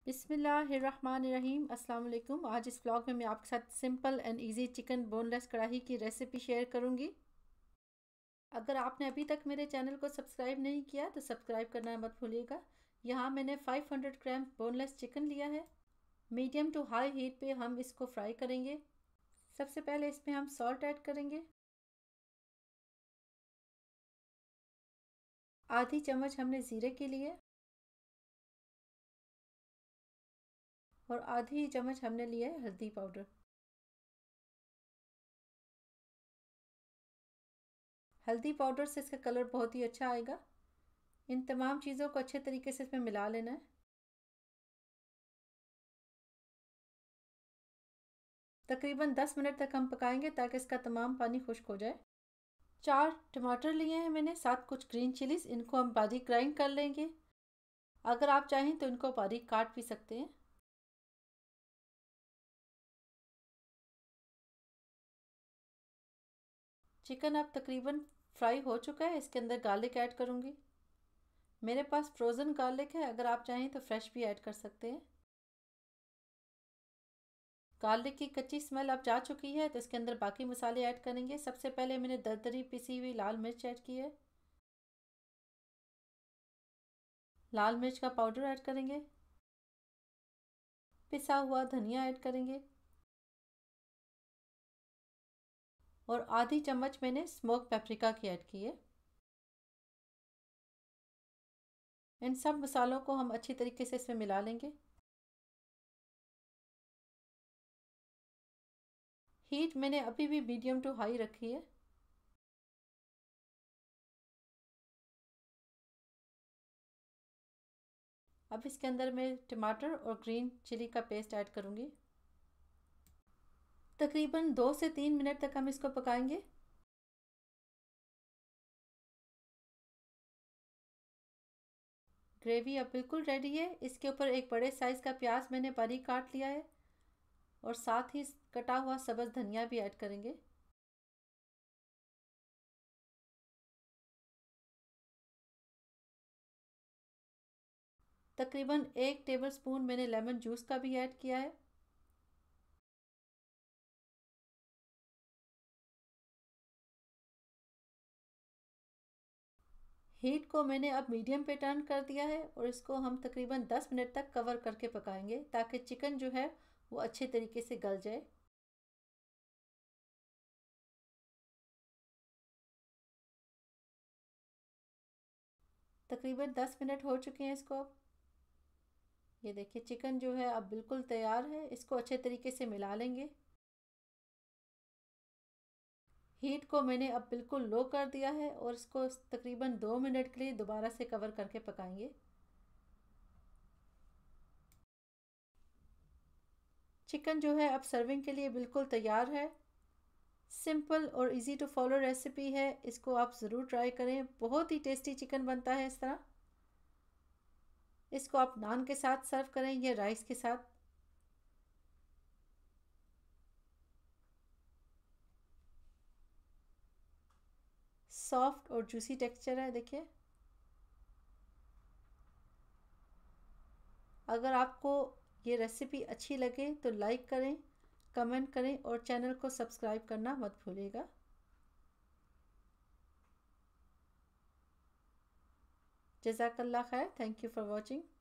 बिस्मिल्लाहिर्रहमानिर्रहीम। अस्सलाम वालेकुम। आज इस व्लॉग में मैं आपके साथ simple and easy chicken boneless kadai की रेसिपी शेयर करूंगी। अगर आपने अभी तक मेरे चैनल को सब्सक्राइब नहीं किया तो सब्सक्राइब करना मत भूलिएगा। यहाँ मैंने 500 ग्राम बोनलेस चिकन लिया है। मीडियम टू हाई हीट पे हम इसको फ्राई करेंगे। सबसे पहले इसमें हम सॉल्ट ऐड करेंगे। आधी चम्मच हमने ज़ीरे के लिए और आधी चम्मच हमने लिया है हल्दी पाउडर। हल्दी पाउडर से इसका कलर बहुत ही अच्छा आएगा। इन तमाम चीज़ों को अच्छे तरीके से इसमें मिला लेना है। तकरीबन 10 मिनट तक हम पकाएंगे ताकि इसका तमाम पानी खुश्क हो जाए। 4 टमाटर लिए हैं मैंने, साथ कुछ ग्रीन चिलीज, इनको हम बारीक ग्राइंड कर लेंगे। अगर आप चाहें तो इनको बारीक काट भी सकते हैं। चिकन अब तकरीबन फ्राई हो चुका है। इसके अंदर गार्लिक ऐड करूंगी। मेरे पास फ्रोज़न गार्लिक है, अगर आप चाहें तो फ्रेश भी ऐड कर सकते हैं। गार्लिक की कच्ची स्मेल अब जा चुकी है तो इसके अंदर बाकी मसाले ऐड करेंगे। सबसे पहले मैंने दरदरी पिसी हुई लाल मिर्च ऐड की है। लाल मिर्च का पाउडर ऐड करेंगे। पिसा हुआ धनिया ऐड करेंगे और आधी चम्मच मैंने स्मोक पेपरिका की ऐड की है। इन सब मसालों को हम अच्छी तरीके से इसमें मिला लेंगे। हीट मैंने अभी भी मीडियम टू हाई रखी है। अब इसके अंदर मैं टमाटर और ग्रीन चिली का पेस्ट ऐड करूंगी। तकरीबन 2 से 3 मिनट तक हम इसको पकाएंगे। ग्रेवी अब बिल्कुल रेडी है। इसके ऊपर एक बड़े साइज़ का प्याज मैंने बारीक काट लिया है और साथ ही कटा हुआ सब्ज़ धनिया भी ऐड करेंगे। तकरीबन 1 टेबलस्पून मैंने लेमन जूस का भी ऐड किया है। हीट को मैंने अब मीडियम पे टर्न कर दिया है और इसको हम तकरीबन 10 मिनट तक कवर करके पकाएंगे ताकि चिकन जो है वो अच्छे तरीके से गल जाए। तकरीबन 10 मिनट हो चुके हैं इसको। अब ये देखिए चिकन जो है अब बिल्कुल तैयार है। इसको अच्छे तरीके से मिला लेंगे। हीट को मैंने अब बिल्कुल लो कर दिया है और इसको तकरीबन 2 मिनट के लिए दोबारा से कवर करके पकाएंगे। चिकन जो है अब सर्विंग के लिए बिल्कुल तैयार है। सिंपल और इजी टू फॉलो रेसिपी है, इसको आप ज़रूर ट्राई करें। बहुत ही टेस्टी चिकन बनता है इस तरह। इसको आप नान के साथ सर्व करें या राइस के साथ। सॉफ्ट और जूसी टेक्सचर है, देखिए। अगर आपको ये रेसिपी अच्छी लगे तो लाइक करें, कमेंट करें और चैनल को सब्सक्राइब करना मत भूलिएगा। जज़ाकल्लाह खैर। Thank you for watching.